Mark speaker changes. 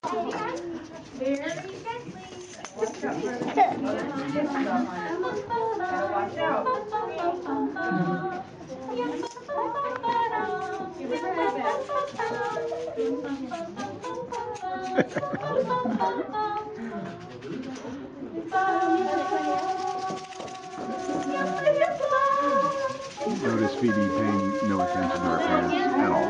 Speaker 1: Very gently. Watch out. Watch out. Give her her back.
Speaker 2: Notice Phoebe paying no attention to her parents at all.